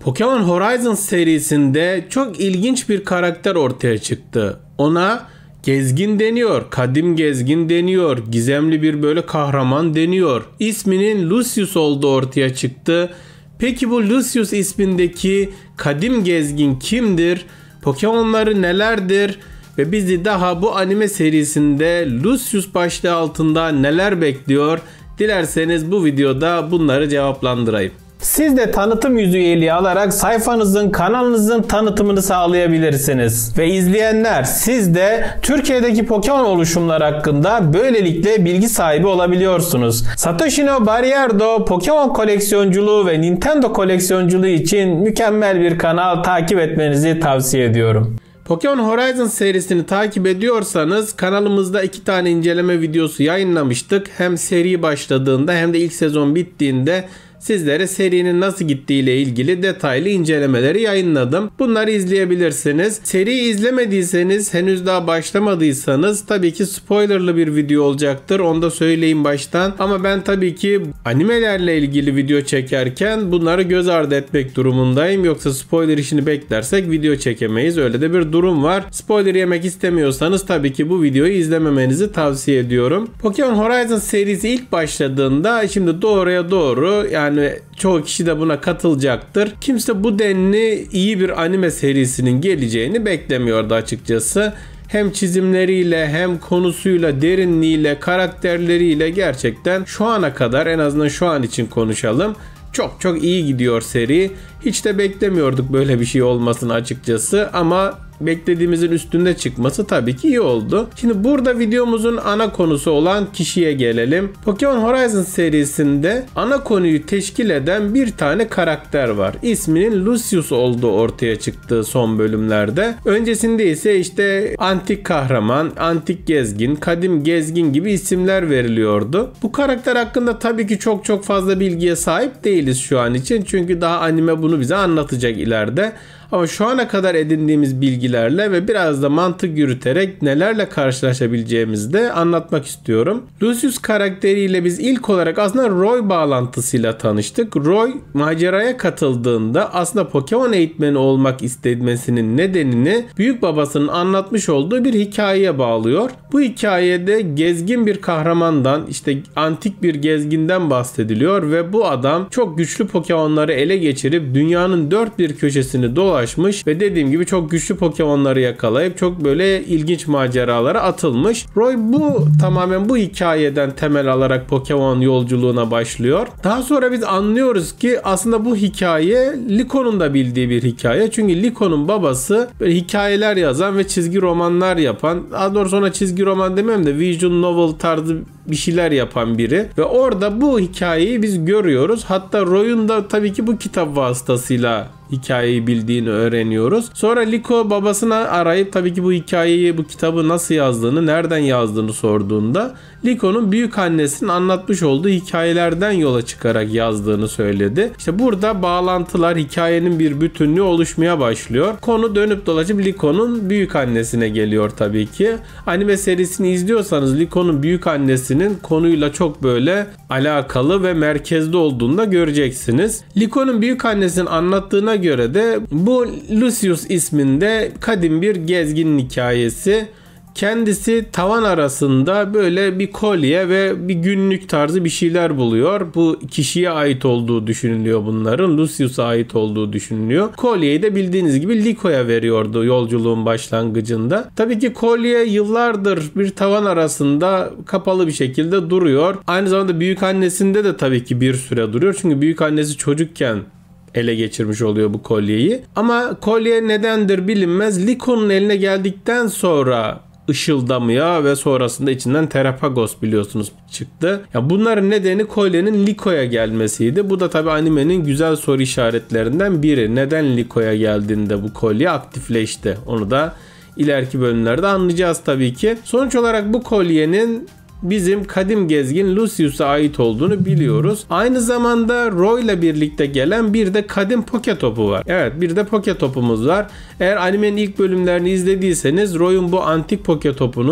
Pokemon Horizon serisinde çok ilginç bir karakter ortaya çıktı. Ona gezgin deniyor, kadim gezgin deniyor, gizemli bir böyle kahraman deniyor. İsminin Lucius olduğu ortaya çıktı. Peki bu Lucius ismindeki kadim gezgin kimdir? Pokemon'ları nelerdir? Ve bizi daha bu anime serisinde Lucius başlığı altında neler bekliyor? Dilerseniz bu videoda bunları cevaplandırayım. Siz de tanıtım yüzüğü alarak sayfanızın, kanalınızın tanıtımını sağlayabilirsiniz. Ve izleyenler, siz de Türkiye'deki Pokemon oluşumları hakkında böylelikle bilgi sahibi olabiliyorsunuz. Satoshi no Barrierdo Pokemon koleksiyonculuğu ve Nintendo koleksiyonculuğu için mükemmel bir kanal, takip etmenizi tavsiye ediyorum. Pokemon Horizon serisini takip ediyorsanız kanalımızda 2 tane inceleme videosu yayınlamıştık. Hem seri başladığında hem de ilk sezon bittiğinde sizlere serinin nasıl gittiği ile ilgili detaylı incelemeleri yayınladım. Bunları izleyebilirsiniz. Seriyi izlemediyseniz, henüz daha başlamadıysanız tabii ki spoilerlı bir video olacaktır. Onu da söyleyeyim baştan. Ama ben tabii ki animelerle ilgili video çekerken bunları göz ardı etmek durumundayım. Yoksa spoiler işini beklersek video çekemeyiz. Öyle de bir durum var. Spoiler yemek istemiyorsanız tabii ki bu videoyu izlememenizi tavsiye ediyorum. Pokemon Horizon serisi ilk başladığında, şimdi doğruya doğru, yani çoğu kişi de buna katılacaktır, kimse bu denli iyi bir anime serisinin geleceğini beklemiyordu açıkçası. Hem çizimleriyle hem konusuyla, derinliğiyle, karakterleriyle gerçekten şu ana kadar, en azından şu an için konuşalım, çok iyi gidiyor seri. Hiç de beklemiyorduk böyle bir şey olmasını açıkçası, ama beklediğimizin üstünde çıkması tabii ki iyi oldu. Şimdi burada videomuzun ana konusu olan kişiye gelelim. Pokemon Horizon serisinde ana konuyu teşkil eden bir tane karakter var. İsminin Lucius olduğu ortaya çıktı son bölümlerde. Öncesinde ise işte antik kahraman, antik gezgin, kadim gezgin gibi isimler veriliyordu. Bu karakter hakkında tabii ki çok fazla bilgiye sahip değiliz şu an için. Çünkü daha anime bunu bize anlatacak ileride. Ama şu ana kadar edindiğimiz bilgilerle ve biraz da mantık yürüterek nelerle karşılaşabileceğimizi de anlatmak istiyorum. Lucius karakteriyle biz ilk olarak aslında Roy bağlantısıyla tanıştık. Roy maceraya katıldığında aslında Pokemon eğitmeni olmak istemesinin nedenini büyük babasının anlatmış olduğu bir hikayeye bağlıyor. Bu hikayede gezgin bir kahramandan, işte antik bir gezginden bahsediliyor ve bu adam çok güçlü Pokemon'ları ele geçirip dünyanın dört bir köşesini dolaşmış ve dediğim gibi çok güçlü Pokemon'ları yakalayıp çok böyle ilginç maceralara atılmış. Roy tamamen bu hikayeden temel alarak Pokemon yolculuğuna başlıyor. Daha sonra biz anlıyoruz ki aslında bu hikaye Liko'nun da bildiği bir hikaye. Çünkü Liko'nun babası böyle hikayeler yazan ve çizgi romanlar yapan, daha doğrusu ona çizgi roman demem de visual novel tarzı bir şeyler yapan biri ve orada bu hikayeyi biz görüyoruz. Hatta Roy'un da tabii ki bu kitap vasıtasıyla hikayeyi bildiğini öğreniyoruz. Sonra Liko babasına arayıp tabii ki bu hikayeyi, bu kitabı nasıl yazdığını, nereden yazdığını sorduğunda Liko'nun büyük annesinin anlatmış olduğu hikayelerden yola çıkarak yazdığını söyledi. İşte burada bağlantılar, hikayenin bir bütünlüğü oluşmaya başlıyor. Konu dönüp dolaşıp Liko'nun büyük annesine geliyor tabii ki. Anime serisini izliyorsanız Liko'nun büyük annesinin konuyla çok böyle alakalı ve merkezde olduğunu da göreceksiniz. Liko'nun büyük annesinin anlattığına göre de bu Lucius isminde kadim bir gezginin hikayesi. Kendisi tavan arasında böyle bir kolye ve bir günlük tarzı bir şeyler buluyor. Bu kişiye ait olduğu düşünülüyor bunların. Lucius'a ait olduğu düşünülüyor. Kolyeyi de bildiğiniz gibi Liko'ya veriyordu yolculuğun başlangıcında. Tabii ki kolye yıllardır bir tavan arasında kapalı bir şekilde duruyor. Aynı zamanda büyükannesinde de tabii ki bir süre duruyor. Çünkü büyükannesi çocukken ele geçirmiş oluyor bu kolyeyi. Ama kolye nedendir bilinmez. Liko'nun eline geldikten sonra ışıldamıyor ve sonrasında içinden Terapagos biliyorsunuz çıktı. Ya bunların nedeni kolyenin Liko'ya gelmesiydi. Bu da tabii animenin güzel soru işaretlerinden biri. Neden Liko'ya geldiğinde bu kolye aktifleşti? Onu da ileriki bölümlerde anlayacağız tabii ki. Sonuç olarak bu kolyenin bizim kadim gezgin Lucius'a ait olduğunu biliyoruz. Aynı zamanda Roy ile birlikte gelen bir de kadim Poketopu var. Evet, bir de Poketopumuz var. Eğer animenin ilk bölümlerini izlediyseniz Roy'un bu antik Poketopu'nun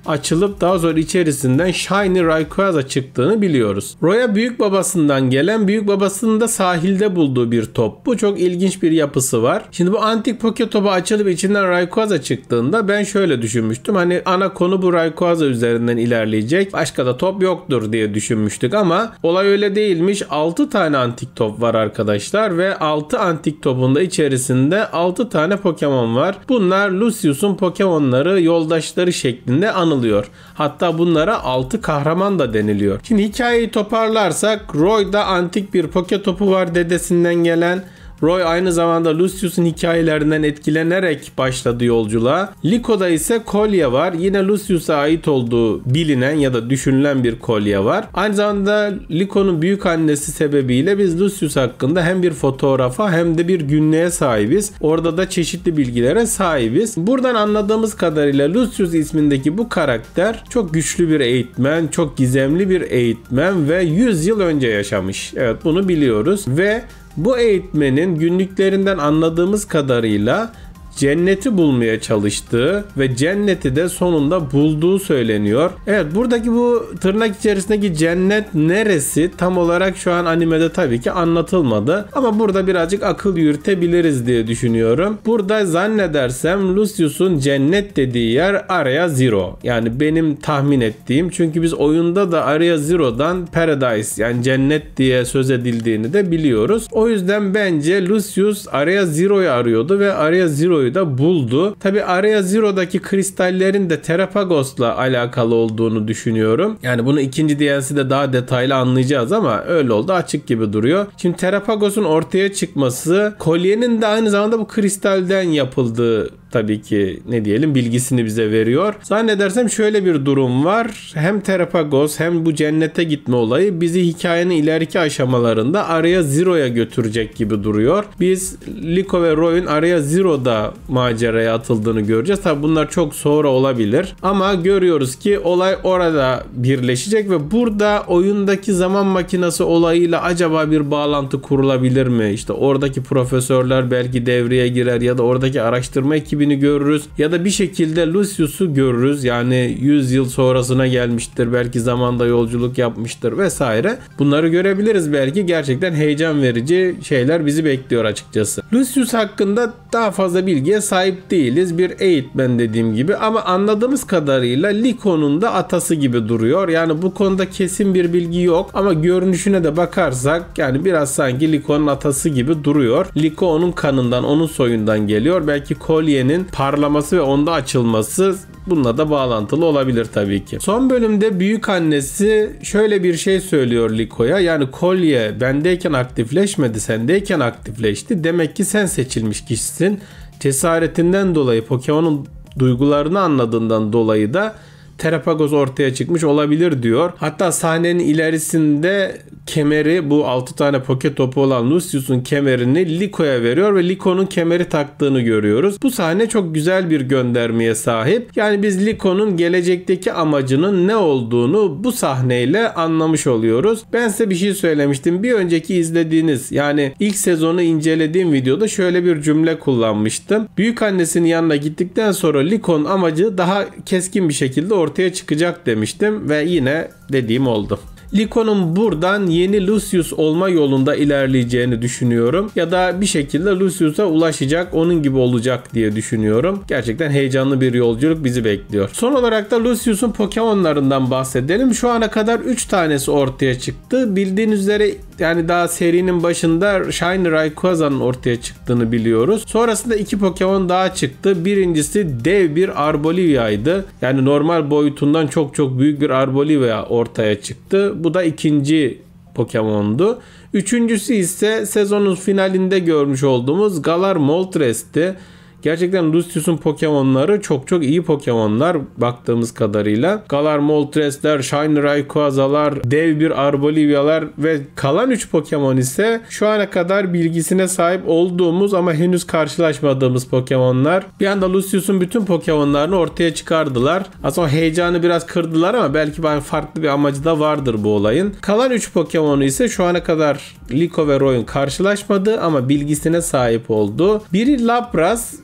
açılıp daha sonra içerisinden Shiny Rayquaza çıktığını biliyoruz. Roy'a büyük babasından gelen, büyük babasının da sahilde bulduğu bir top. Bu çok ilginç bir yapısı var. Şimdi bu antik Poké Top'u açılıp içinden Rayquaza çıktığında ben şöyle düşünmüştüm. Hani ana konu bu Rayquaza üzerinden ilerleyecek. Başka da top yoktur diye düşünmüştük ama olay öyle değilmiş. 6 tane antik top var arkadaşlar ve 6 antik topun da içerisinde 6 tane Pokemon var. Bunlar Lucius'un Pokemon'ları, yoldaşları şeklinde anılıyor. Hatta bunlara 6 kahraman da deniliyor. Şimdi hikayeyi toparlarsak Roy'da antik bir Poké Topu var dedesinden gelen. Roy aynı zamanda Lucius'un hikayelerinden etkilenerek başladı yolculuğa. Liko'da ise kolye var. Yine Lucius'a ait olduğu bilinen ya da düşünülen bir kolye var. Aynı zamanda Liko'nun büyük annesi sebebiyle biz Lucius hakkında hem bir fotoğrafa hem de bir günlüğe sahibiz. Orada da çeşitli bilgilere sahibiz. Buradan anladığımız kadarıyla Lucius ismindeki bu karakter çok güçlü bir eğitmen, çok gizemli bir eğitmen ve 100 yıl önce yaşamış. Evet, bunu biliyoruz ve bu eğitmenin günlüklerinden anladığımız kadarıyla cenneti bulmaya çalıştığı ve cenneti de sonunda bulduğu söyleniyor. Evet, buradaki bu tırnak içerisindeki cennet neresi tam olarak şu an animede tabii ki anlatılmadı. Ama burada birazcık akıl yürütebiliriz diye düşünüyorum. Burada zannedersem Lucius'un cennet dediği yer Area Zero. Yani benim tahmin ettiğim, çünkü biz oyunda da Area Zero'dan Paradise yani cennet diye söz edildiğini de biliyoruz. O yüzden bence Lucius Area Zero'yu arıyordu ve Area Zero'yu da buldu. Tabi Area Zero'daki kristallerin de Terapagos'la alakalı olduğunu düşünüyorum. Yani bunu ikinci DLC'de daha detaylı anlayacağız ama öyle oldu, açık gibi duruyor. Şimdi Terapagos'un ortaya çıkması, kolyenin de aynı zamanda bu kristalden yapıldığı tabii ki ne diyelim bilgisini bize veriyor. Zannedersem şöyle bir durum var. Hem Terapagos hem bu cennete gitme olayı bizi hikayenin ileriki aşamalarında Area Zero'ya götürecek gibi duruyor. Biz Liko ve Roy'un Area Zero'da maceraya atıldığını göreceğiz. Tabii bunlar çok sonra olabilir. Ama görüyoruz ki olay orada birleşecek ve burada oyundaki zaman makinesi olayıyla acaba bir bağlantı kurulabilir mi? İşte oradaki profesörler belki devreye girer ya da oradaki araştırma ekibini görürüz ya da bir şekilde Lucius'u görürüz. Yani 100 yıl sonrasına gelmiştir. Belki zamanda yolculuk yapmıştır vesaire. Bunları görebiliriz belki. Gerçekten heyecan verici şeyler bizi bekliyor açıkçası. Lucius hakkında daha fazla bilgiye sahip değiliz. Bir eğitmen dediğim gibi ama anladığımız kadarıyla Liko'nun da atası gibi duruyor. Yani bu konuda kesin bir bilgi yok ama görünüşüne de bakarsak yani biraz sanki Liko'nun atası gibi duruyor. Liko onun kanından, onun soyundan geliyor. Belki kolyenin parlaması ve onda açılması bununla da bağlantılı olabilir tabii ki. Son bölümde büyük annesi şöyle bir şey söylüyor Liko'ya. Yani kolye bendeyken aktifleşmedi, sendeyken aktifleşti. Demek ki sen seçilmiş kişisin. Cesaretinden dolayı, Pokemon'un duygularını anladığından dolayı da Terapagos ortaya çıkmış olabilir diyor. Hatta sahnenin ilerisinde kemeri, bu 6 tane Poké Topu olan Lucius'un kemerini Liko'ya veriyor ve Liko'nun kemeri taktığını görüyoruz. Bu sahne çok güzel bir göndermeye sahip. Yani biz Liko'nun gelecekteki amacının ne olduğunu bu sahneyle anlamış oluyoruz. Ben size bir şey söylemiştim. Bir önceki izlediğiniz yani ilk sezonu incelediğim videoda şöyle bir cümle kullanmıştım. Büyük annesinin yanına gittikten sonra Liko'nun amacı daha keskin bir şekilde ortaya çıkacak demiştim ve yine dediğim oldu. Liko'nun buradan yeni Lucius olma yolunda ilerleyeceğini düşünüyorum. Ya da bir şekilde Lucius'a ulaşacak, onun gibi olacak diye düşünüyorum. Gerçekten heyecanlı bir yolculuk bizi bekliyor. Son olarak da Lucius'un Pokemon'larından bahsedelim. Şu ana kadar 3 tanesi ortaya çıktı. Bildiğiniz üzere yani daha serinin başında Shiny Rayquaza'nın ortaya çıktığını biliyoruz. Sonrasında 2 Pokemon daha çıktı. Birincisi dev bir Arbolivia'ydı. Yani normal boyutundan çok çok büyük bir Arbolivia ortaya çıktı. Bu da ikinci Pokemon'du. Üçüncüsü ise sezonun finalinde görmüş olduğumuz Galar Moltres''ti. Gerçekten Lucius'un Pokemon'ları çok çok iyi Pokemon'lar baktığımız kadarıyla. Galar Moltres'ler, Shiny Rayquaza'lar, dev bir Arbolivia'lar ve kalan 3 Pokemon ise şu ana kadar bilgisine sahip olduğumuz ama henüz karşılaşmadığımız Pokemon'lar. Bir anda Lucius'un bütün Pokemon'larını ortaya çıkardılar. Aslında heyecanı biraz kırdılar ama belki farklı bir amacı da vardır bu olayın. Kalan 3 Pokemon'u ise şu ana kadar Liko ve Roy'un karşılaşmadığı ama bilgisine sahip olduğu. Biri Lapras.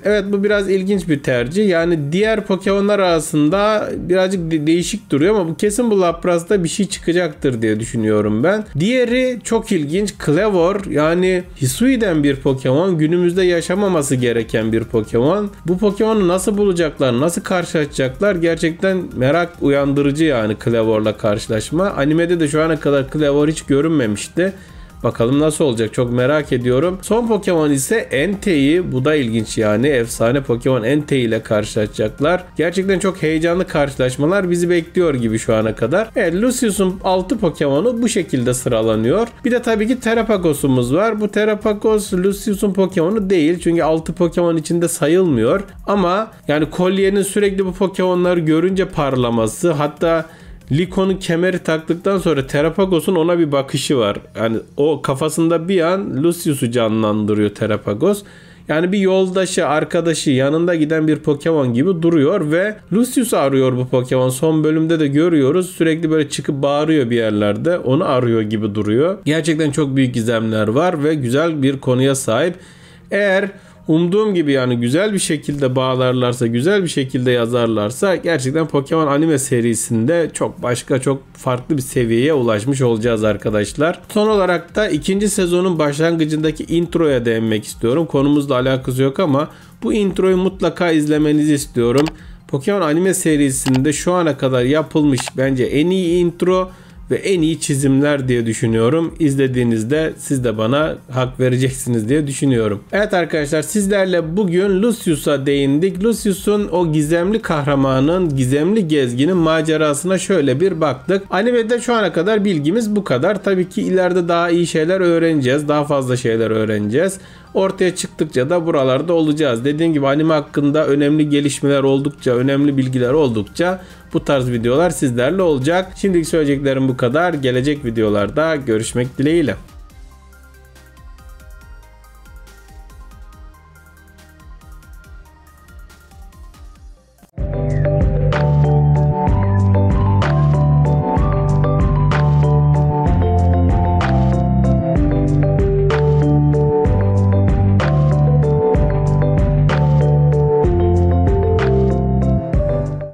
Evet, bu biraz ilginç bir tercih. Yani diğer Pokemon'lar arasında birazcık değişik duruyor ama bu kesin bu Lapras'ta bir şey çıkacaktır diye düşünüyorum ben. Diğeri çok ilginç. Kleavor, yani Hisui'den bir Pokemon. Günümüzde yaşamaması gereken bir Pokemon. Bu Pokemon'u nasıl bulacaklar, nasıl karşılaşacaklar? Gerçekten merak uyandırıcı yani Kleavor'la karşılaşma. Animede de şu ana kadar Kleavor hiç görünmemişti. Bakalım nasıl olacak, çok merak ediyorum. Son Pokemon ise Entei. Bu da ilginç yani. Efsane Pokemon Entei ile karşılaşacaklar. Gerçekten çok heyecanlı karşılaşmalar bizi bekliyor gibi şu ana kadar. Evet, Lucius'un 6 Pokemon'u bu şekilde sıralanıyor. Bir de tabii ki Terapagos'umuz var. Bu Terapagos Lucius'un Pokemon'u değil. Çünkü 6 Pokemon içinde sayılmıyor. Ama yani Kolye'nin sürekli bu Pokemon'ları görünce parlaması, hatta Lico'nun kemeri taktıktan sonra Terapagos'un ona bir bakışı var. Yani o kafasında bir an Lucius'u canlandırıyor Terapagos. Yani bir yoldaşı, arkadaşı, yanında giden bir Pokemon gibi duruyor ve Lucius'u arıyor bu Pokemon. Son bölümde de görüyoruz. Sürekli böyle çıkıp bağırıyor bir yerlerde. Onu arıyor gibi duruyor. Gerçekten çok büyük gizemler var ve güzel bir konuya sahip. Eğer umduğum gibi yani güzel bir şekilde bağlarlarsa, güzel bir şekilde yazarlarsa gerçekten Pokemon anime serisinde çok başka, çok farklı bir seviyeye ulaşmış olacağız arkadaşlar. Son olarak da ikinci sezonun başlangıcındaki introya değinmek istiyorum. Konumuzla alakası yok ama bu introyu mutlaka izlemenizi istiyorum. Pokemon anime serisinde şu ana kadar yapılmış bence en iyi intro ve en iyi çizimler diye düşünüyorum. İzlediğinizde siz de bana hak vereceksiniz diye düşünüyorum. Evet arkadaşlar, sizlerle bugün Lucius'a değindik. Lucius'un o gizemli kahramanın, gizemli gezginin macerasına şöyle bir baktık. Animede şu ana kadar bilgimiz bu kadar. Tabii ki ileride daha iyi şeyler öğreneceğiz. Daha fazla şeyler öğreneceğiz. Ortaya çıktıkça da buralarda olacağız. Dediğim gibi anime hakkında önemli gelişmeler oldukça, önemli bilgiler oldukça bu tarz videolar sizlerle olacak. Şimdilik söyleyeceklerim bu kadar. Gelecek videolarda görüşmek dileğiyle.